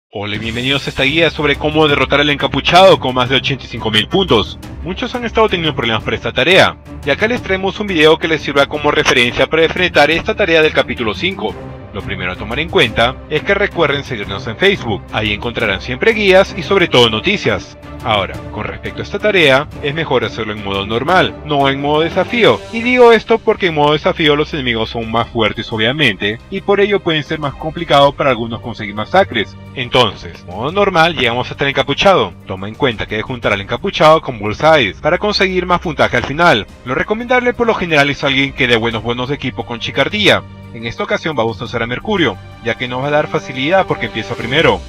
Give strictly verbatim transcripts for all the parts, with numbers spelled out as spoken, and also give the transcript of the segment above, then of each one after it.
Hola y bienvenidos a esta guía sobre cómo derrotar al encapuchado con más de ochenta y cinco mil puntos. Muchos han estado teniendo problemas para esta tarea, y acá les traemos un video que les sirva como referencia para enfrentar esta tarea del capítulo cinco. Lo primero a tomar en cuenta es que recuerden seguirnos en Facebook, ahí encontrarán siempre guías y sobre todo noticias. Ahora, con respecto a esta tarea, es mejor hacerlo en modo normal, no en modo desafío, y digo esto porque en modo desafío los enemigos son más fuertes obviamente, y por ello pueden ser más complicado para algunos conseguir masacres. Entonces, en modo normal llegamos hasta el encapuchado. Toma en cuenta que hay que juntar al encapuchado con bullseyes para conseguir más puntaje al final. Lo recomendable por lo general es alguien que dé buenos bonos de equipo con chicardía. En esta ocasión vamos a usar a Mercurio, ya que nos va a dar facilidad porque empieza primero.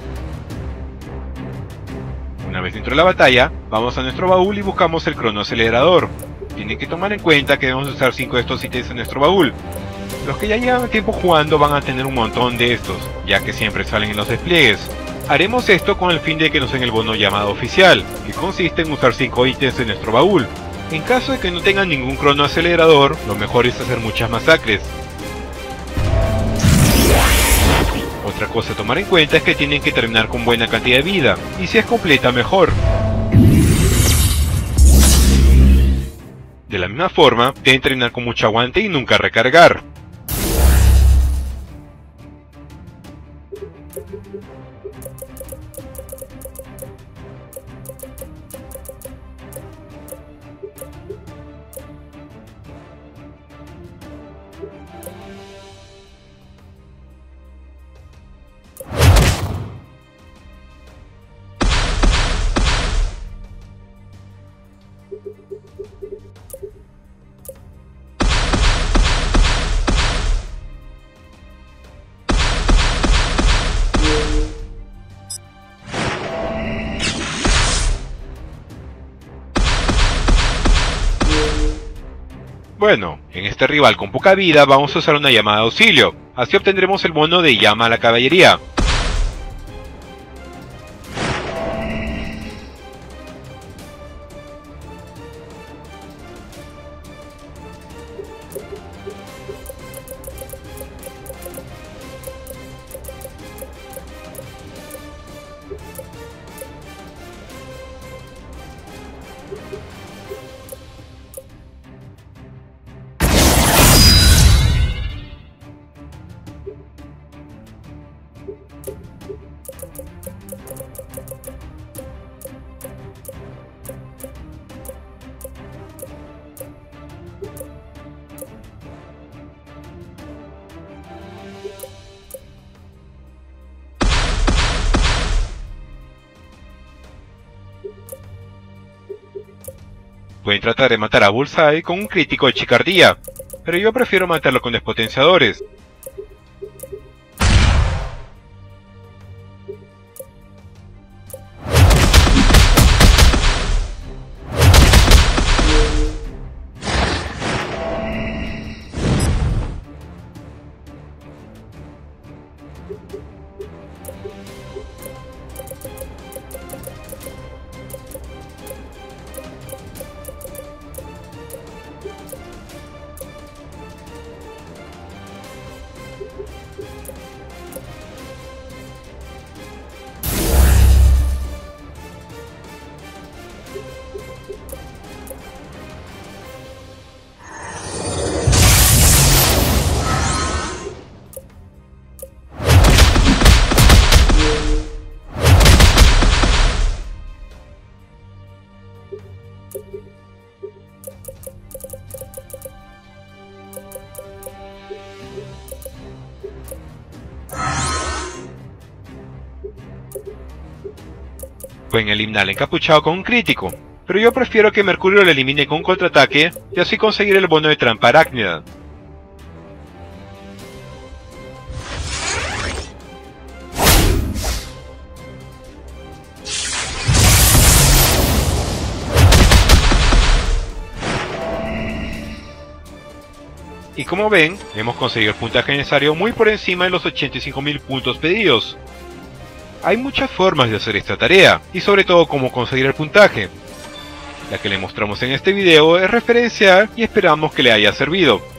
Una vez dentro de la batalla, vamos a nuestro baúl y buscamos el cronoacelerador. Tienen que tomar en cuenta que debemos usar cinco de estos ítems en nuestro baúl. Los que ya llevan tiempo jugando van a tener un montón de estos, ya que siempre salen en los despliegues. Haremos esto con el fin de que nos den el bono llamado oficial, que consiste en usar cinco ítems en nuestro baúl. En caso de que no tengan ningún cronoacelerador, lo mejor es hacer muchas masacres. Otra cosa a tomar en cuenta es que tienen que terminar con buena cantidad de vida, y si es completa mejor. De la misma forma, deben terminar con mucho aguante y nunca recargar. Bueno, en este rival con poca vida vamos a usar una llamada de auxilio, así obtendremos el bono de llama a la caballería. Pueden tratar de matar a Bullseye con un crítico de chicardía, pero yo prefiero matarlo con despotenciadores. Pueden eliminar al encapuchado con un crítico, pero yo prefiero que Mercurio lo elimine con un contraataque y así conseguir el bono de trampa arácnida. Y como ven, hemos conseguido el puntaje necesario muy por encima de los ochenta y cinco mil puntos pedidos. Hay muchas formas de hacer esta tarea, y sobre todo cómo conseguir el puntaje. La que le mostramos en este video es referencial y esperamos que le haya servido.